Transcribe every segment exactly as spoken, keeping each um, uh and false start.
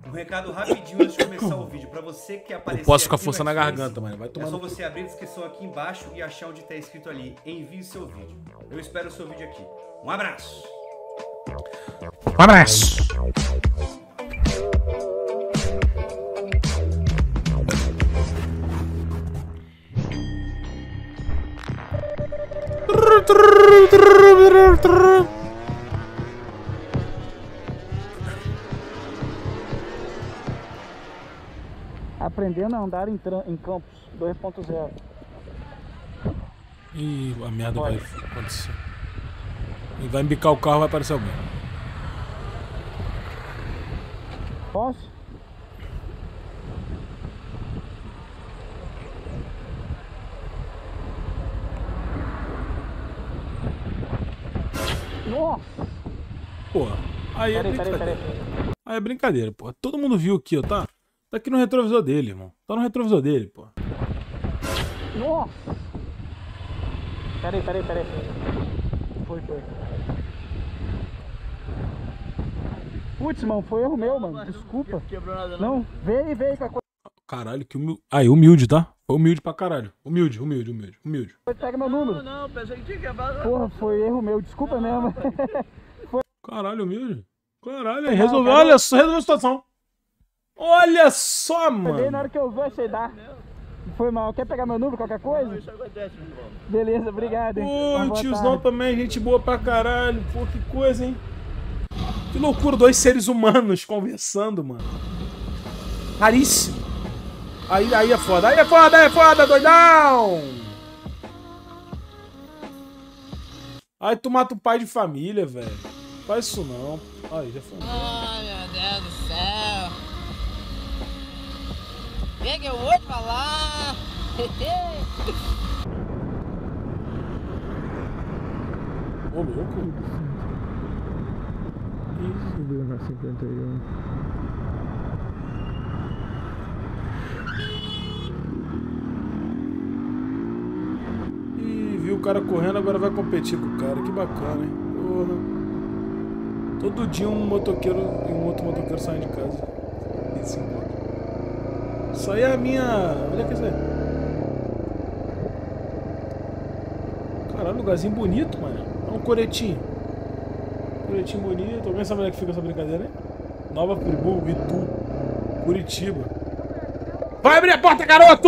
Um recado rapidinho antes de começar o vídeo. Pra você que quer aparecer Eu posso ficar aqui no forçando a Xface, garganta, mano. Vai tomar é só no cu. você abrir a descrição aqui embaixo e achar onde tá escrito ali. Envie seu vídeo. Eu espero o seu vídeo aqui. Um abraço! Um abraço! Aprendendo a andar em, em campos dois ponto zero. Ih, a merda vai acontecer. E vai embicar o carro, vai aparecer alguém. Posso? Nossa! Pô, aí é Peraí, peraí, brincadeira. peraí. Aí é brincadeira, pô. Todo mundo viu aqui, ó, tá? Tá aqui no retrovisor dele, irmão. Tá no retrovisor dele, pô. Nossa! Peraí, peraí, peraí. Foi, foi. Putz, mano, foi erro meu, mano. Desculpa. Quebrou nada, Não, veio, veio com a coisa. Caralho, que humilde. Aí, humilde, tá? Foi humilde pra caralho. Humilde, humilde, humilde, humilde. Pega meu número. Não, não, pensei que tinha quebrado. Porra, foi erro meu. Desculpa mesmo. Caralho, humilde. Caralho, aí resolveu. Olha só, resolveu a situação. Olha só, Peguei na mano. hora que eu vi, achei dar. Foi mal. Quer pegar meu número, qualquer coisa? Isso acontece, meu irmão. Beleza, obrigado, hein. Pô, Uma o boa tiozão tarde. também, gente boa pra caralho. Pô, que coisa, hein? Que loucura, dois seres humanos conversando, mano. Raríssimo. Aí, aí é foda, aí é foda, aí é foda, doidão! Aí tu mata o pai de família, velho. Faz isso não. Aí, já foi. Ai, meu Deus do céu. O que que eu vou te falar? Ô, louco. Subiu na cinquenta e um. Ih, viu o cara correndo, agora vai competir com o cara. Que bacana, hein? Porra. Todo dia um motoqueiro e um outro motoqueiro saem de casa. E se encontram. Isso aí é a minha... Onde é que é isso aí? Caralho, lugarzinho bonito, mano. É um coretinho. Coretinho bonito. Alguém sabe onde é que fica essa brincadeira aí? Nova Friburgo, Itu, Curitiba. Vai abrir a porta, garoto!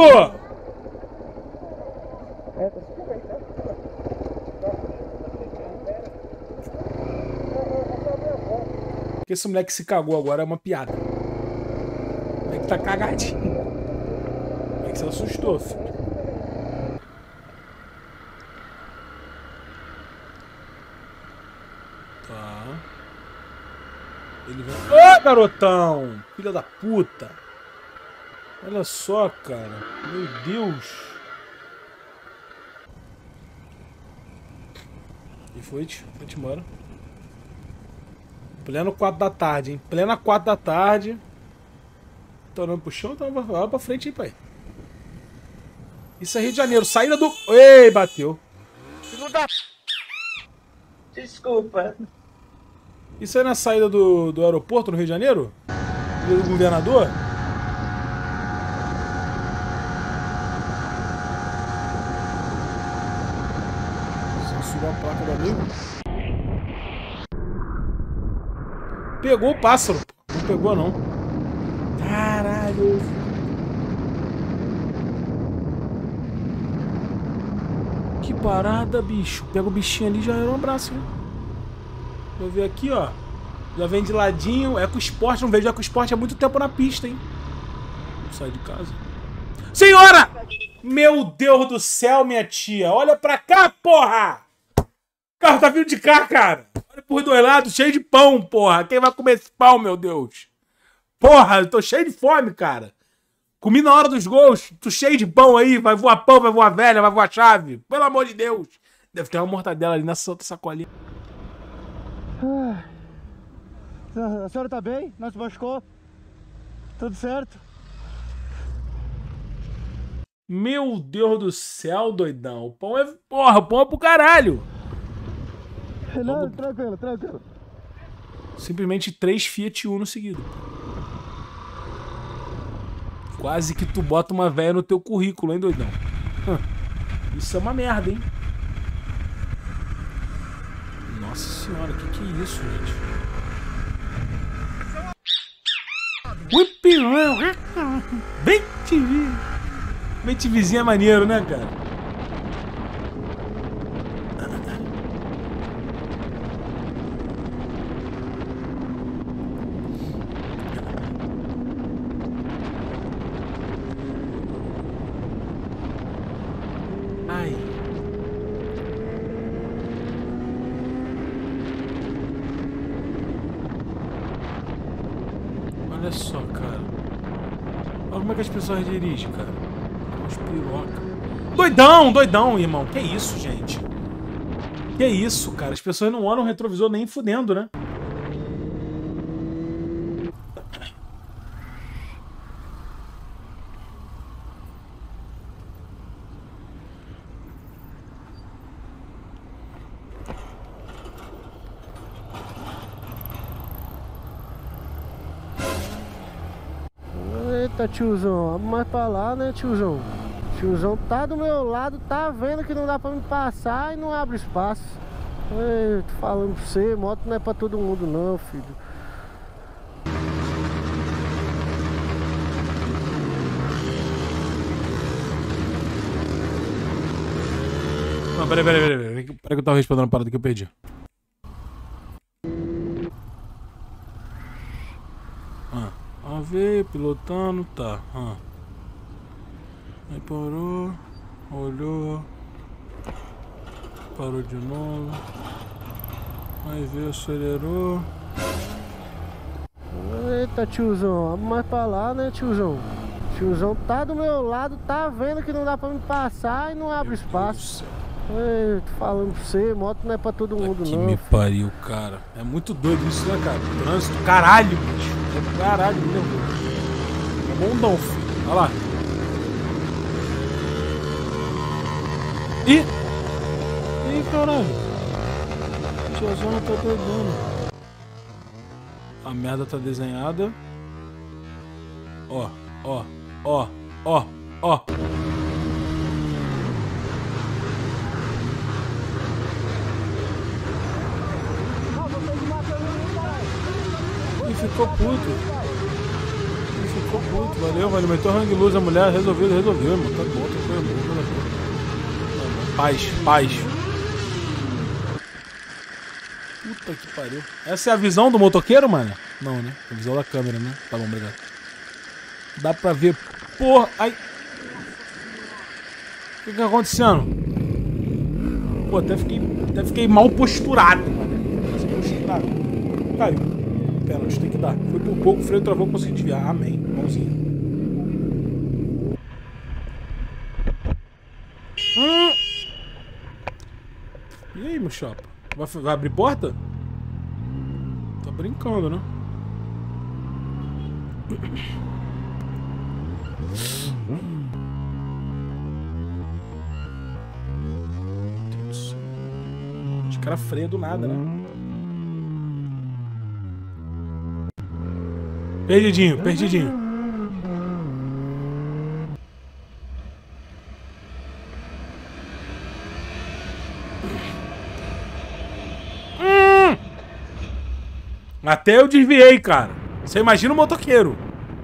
Porque esse moleque se cagou agora é uma piada. O moleque tá cagadinho. O moleque se assustou, filho. Tá. Ele vem. Ô, garotão! Filha da puta! Olha só, cara. Meu Deus! E foi, foi embora. Pleno quatro da tarde, hein? Plena quatro da tarde. Tá olhando pro chão? Tá olhando pra frente aí, pai. Isso é Rio de Janeiro. Saída do... Ei, bateu. Desculpa. Isso aí na saída do, do aeroporto no Rio de Janeiro? Do governador? Censura a placa do amigo. Pegou o pássaro. Não pegou, não. Caralho. Que parada, bicho. Pega o bichinho ali, já era um abraço, hein? Vou ver aqui, ó. Já vem de ladinho. EcoSport. Não vejo EcoSport há muito tempo na pista, hein? Vou sair de casa. Senhora! Meu Deus do céu, minha tia. Olha pra cá, porra! O carro tá vindo de cá, cara. Olha por dois lados, cheio de pão, porra. Quem vai comer esse pão, meu Deus? Porra, eu tô cheio de fome, cara. Comi na hora dos gols. Tô cheio de pão aí. Vai voar pão, vai voar velha, vai voar chave. Pelo amor de Deus. Deve ter uma mortadela ali nessa outra sacolinha. A senhora tá bem? Não se machucou? Tudo certo? Meu Deus do céu, doidão. O pão é... Porra, o pão é pro caralho. Não, tranquilo, tranquilo. Simplesmente três Fiat Uno seguido. Quase que tu bota uma véia no teu currículo, hein, doidão? Isso é uma merda, hein? Nossa senhora, que que é isso, gente? Bem T V. Bem TVzinho é maneiro, né, cara? Ai. Olha só, cara. Olha como é que as pessoas dirigem, cara. Os piroca. Doidão, doidão, irmão. Que isso, gente? Que isso, cara? As pessoas não olham o retrovisor nem fudendo, né? Eita, tiozão, vamos mais pra lá, né, tiozão? Tiozão tá do meu lado, tá vendo que não dá pra me passar e não abre espaço. Ei, tô falando pra você, moto não é pra todo mundo não, filho. Não, peraí, peraí, peraí, peraí. Peraí que eu tava respondendo uma parada que eu perdi. Ah, ah veio, pilotando, tá. Ah. Aí parou, olhou, parou de novo. Aí veio, acelerou. Eita, tiozão, vamos mais pra lá, né, tiozão? Tiozão tá do meu lado, tá vendo que não dá pra me passar e não abre espaço. Ei, tô falando pra você, moto não é pra todo mundo que não. me filho. pariu, cara. É muito doido isso, né, cara? Trânsito, caralho, bicho. É caralho, me lembro. É bondão, filho. Olha lá. Ih! Ih, caralho. Tiazona tá doidando. A merda tá desenhada. Ó, ó, ó, ó, ó. E ficou puto. E ficou puto. Valeu, valeu. Meteu hang luz a mulher. Resolvido, resolveu, mano. Tá bom, tá bom, tá bom. Paz, paz. Puta que pariu. Essa é a visão do motoqueiro, mano? Não, né? A visão da câmera, né? Tá bom, obrigado. Dá pra ver. Porra, ai. O que que tá acontecendo? Pô, até fiquei, até fiquei mal posturado, mano. Posturado. Caiu. Pênalti, tem que dar. Foi por pouco, o freio travou, consegui desviar. Amém. Mãozinha. Hum. E aí, meu chapa? Vai, vai abrir porta? Tá brincando, né? Os caras freiam do nada, né? Perdidinho, perdidinho. Hum! Até eu desviei, cara. Você imagina o motoqueiro.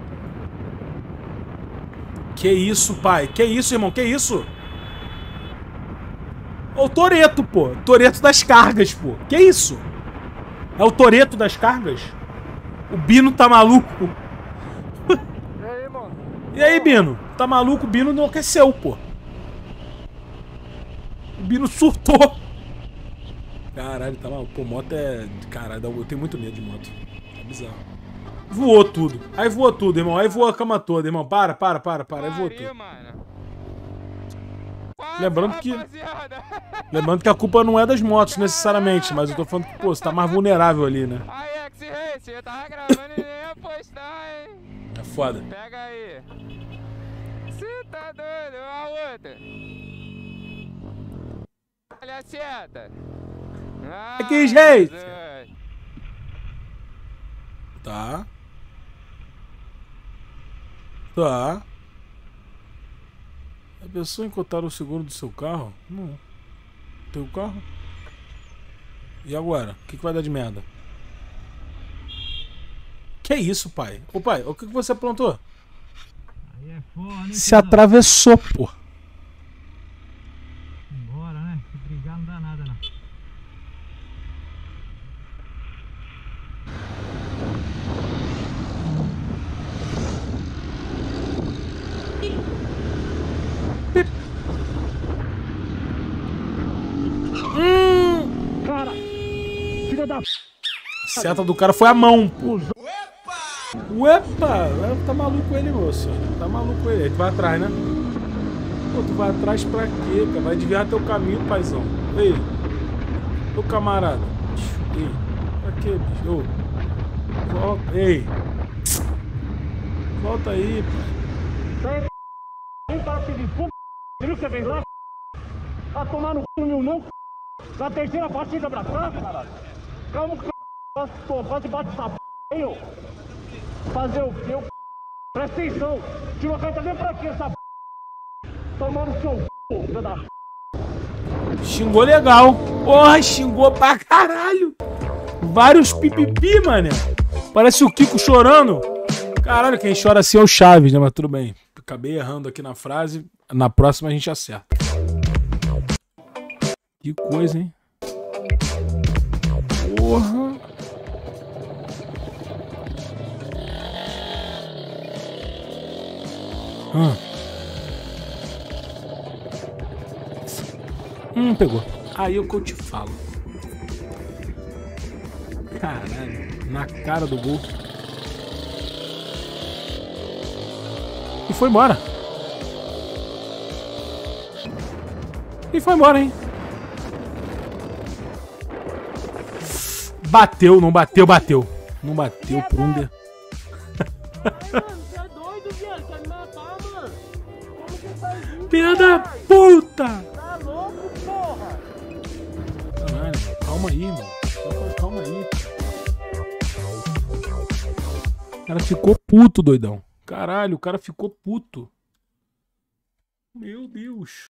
Que isso, pai? Que isso, irmão? Que isso? É o Toreto, pô. Toreto das cargas, pô. Que isso? É o Toreto das cargas? O Bino tá maluco. E aí, mano? E aí, Bino? Tá maluco? O Bino enlouqueceu, pô. O Bino surtou. Caralho, tá maluco. Pô, moto é... Caralho, eu tenho muito medo de moto. É bizarro. Voou tudo. Aí voou tudo, irmão. Aí voou a cama toda, irmão. Para, para, para, para. Aí voou tudo. Lembrando que... Lembrando que a culpa não é das motos, necessariamente. Mas eu tô falando que, pô, você tá mais vulnerável ali, né? Eu tava gravando e nem ia postar, hein? É foda. Pega aí. Você tá doido? A outra. Olha a seta. Ah, que jeito. Deus. Tá. Tá. pensou em cotar o seguro do seu carro? Não. Teu carro? E agora? O que, que vai dar de merda? Que isso, pai? Ô pai, o que, que você aprontou? Aí é foda, hein? Se atravessou, pô. Bora, né? Se brigar não dá nada, não. Hum. Cara, filha da... A seta do cara foi a mão, pô. Uepa! Tá maluco ele, moço. Tá maluco ele. Aí tu vai atrás, né? Pô, tu vai atrás pra quê, cara? Vai desviar teu caminho, paizão. Ei. Ô, camarada. Ei. Pra quê, bicho? Ô. Volta. Ei. Volta aí, pai. Vem para pedir p... Viu que você vem lá? Tá tomando c... meu não, c... Na terceira partida pra cá, caralho. Calma, c... Pô, quase bate essa p... aí, ó. Fazer o quê? Presta atenção. Tira a carta nem pra quê, essa p... Tomando seu c... filha da p... Xingou legal. Porra, xingou pra caralho. Vários pipipi, mané. Parece o Kiko chorando. Caralho, quem chora assim é o Chaves, né? Mas tudo bem. Acabei errando aqui na frase. Na próxima a gente acerta. Que coisa, hein? Porra. Hum. Hum, pegou. Aí é o que eu te falo. Caralho. Na cara do gol. E foi embora. E foi embora, hein? Bateu, não bateu, bateu. Não bateu por um de... Você é doido, viado? Quer me matar, mano? Como você faz isso? Filha da puta! Tá louco, porra? Caralho, calma aí, mano. Calma aí. O cara ficou puto, doidão. Caralho, o cara ficou puto. Meu Deus.